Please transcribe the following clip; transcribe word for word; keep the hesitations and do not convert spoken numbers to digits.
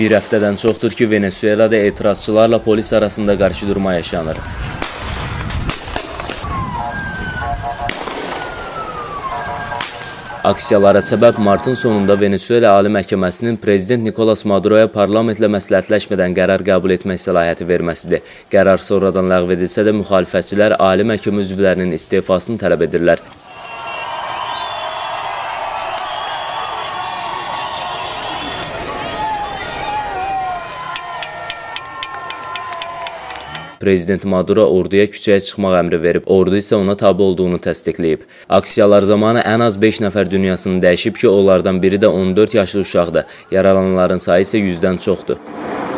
Bir həftədən çoxdur ki, Venezuelada etirazçılarla polis arasında qarşıdurma yaşanır. Aksiyalara səbəb martın sonunda Venezuela Ali Məhkəməsinin Prezident Nicolas Maduroya parlamentlə məsləhətləşmədən qərar qəbul etmək səlahiyyəti verməsidir. Qərar sonradan ləğv edilsə də müxalifətçilər Ali Məhkəmə üzvlərinin istefasını tələb edirlər. Prezident Maduro orduya küçəyə çıxmaq əmri verib, ordu isə ona tabi olduğunu təsdiqləyib. Aksiyalar zamanı ən az beş nəfər dünyasını dəyişib ki, onlardan biri də on dörd yaşlı uşaqdır. Yaralananların sayı isə yüzdən çoxdur.